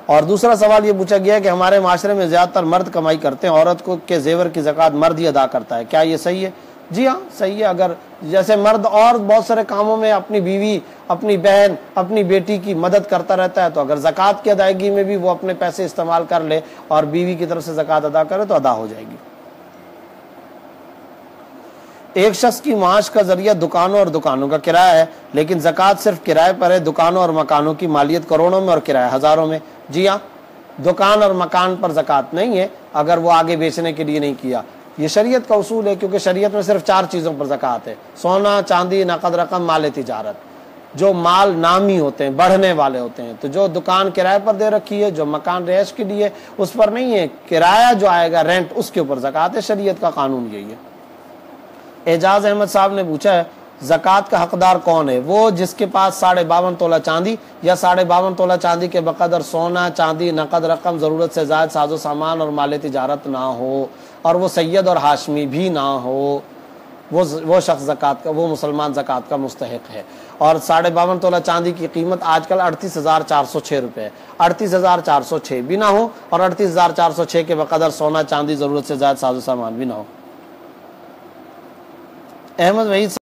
और दूसरा सवाल ये पूछा गया कि हमारे माशरे में ज़्यादातर मर्द कमाई करते हैं, औरत को के जेवर की ज़कात मर्द ही अदा करता है, क्या ये सही है? जी हाँ, सही है। अगर जैसे मर्द और बहुत सारे कामों में अपनी बीवी, अपनी बहन, अपनी बेटी की मदद करता रहता है, तो अगर ज़कात की अदायगी में भी वो अपने पैसे इस्तेमाल कर ले और बीवी की तरफ से ज़कात अदा करे तो अदा हो जाएगी। एक शख्स की माश का जरिया दुकानों और दुकानों का किराया है, लेकिन ज़कात सिर्फ किराए पर है। दुकानों और मकानों की मालियत करोड़ों में और किराया हज़ारों में। जी हाँ, दुकान और मकान पर ज़कात नहीं है अगर वो आगे बेचने के लिए नहीं किया। ये शरीयत का उसूल है, क्योंकि शरीयत में सिर्फ 4 चीज़ों पर ज़कात है: सोना, चांदी, नकद रकम, माल तिजारत। जो माल नामी होते हैं, बढ़ने वाले होते हैं। तो जो दुकान किराए पर दे रखी है, जो मकान रिहायश के लिए, उस पर नहीं है। किराया जो आएगा, रेंट, उसके ऊपर ज़कात है। शरीयत का कानून यही है। एजाज अहमद साहब ने पूछा है, ज़कात का हकदार कौन है? वो जिसके पास 52.5 तोला चांदी या 52.5 तोला चांदी के बकदर सोना, चांदी, नकद रकम, ज़रूरत से ज़ायद साजो सामान और माल तिजारत ना हो, और वो सैयद और हाशमी भी ना हो। वो शख्स ज़कात का, वो मुसलमान ज़कात का मुस्तहिक है। और 52.5 तोला चांदी की कीमत आजकल 38,406 रुपये है। 38,406 भी ना हो और 38,406 के बकदर सोना, चांदी, ज़रूरत से ज़ायद साजो सामान भी ना हो। अहमद वहीद